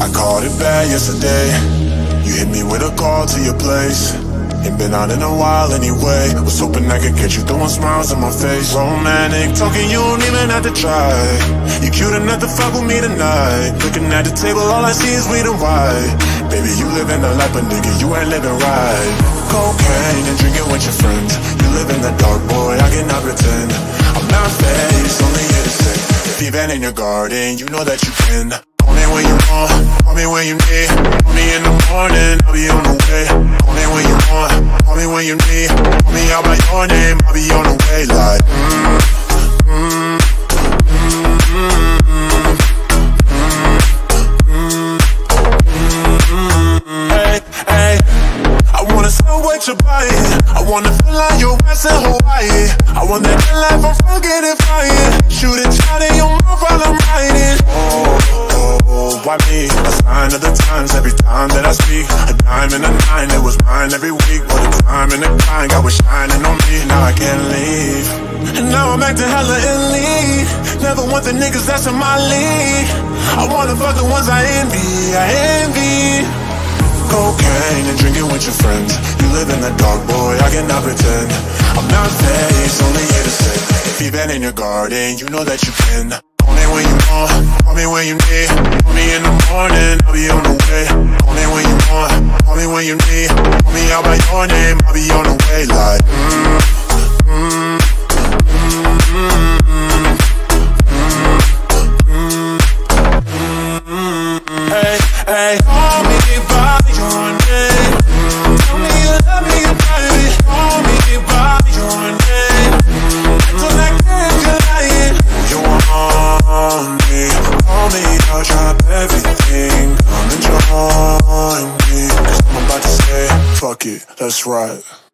I caught it bad yesterday. You hit me with a call to your place. Ain't been out in a while anyway. Was hoping I could catch you throwing smiles on my face. Romantic talking, you don't even have to try. You cute enough to fuck with me tonight. Looking at the table, all I see is weed and white. Baby, you living the life, but nigga, you ain't living right. Cocaine and drinking with your friends. You live in the dark, boy, I cannot pretend. I'm not faced, only here to say, if you've been in your garden, you know that you can. Call me when you want, call me when you need. Call me in the morning, I'll be on the way. Call me when you want, call me when you need. Call me out by your name, I'll be on the way. Like hey, hey, I wanna sell what you're buying. I wanna feel like your ass in Hawaii. I want that life, I'm forgetting fire. Shoot it out in your mouth while I'm riding. Why me? A sign of the times every time that I speak. A dime and a nine, it was mine every week. What a time and a kind, God was shining on me. Now I can't leave, and now I'm acting hella elite. Never want the niggas that's in my league. I wanna fuck the ones I envy. Cocaine and drinking with your friends. You live in the dark, boy, I cannot pretend. I'm not faced, only here to say, if you've been in your garden, you know that you can. Call me when you want, call me when you need. Call me in the morning, I'll be on the way. Call me when you want, call me when you need. Call me out by your name, I'll be on the way. Like hey, hey, call me by your name. Tell me you love me, baby. Call me by your name. Till I can't deny it. You want me? Call me, I'll drop everything. Come and join me. 'Cause I'm about to say, fuck it, let's ride.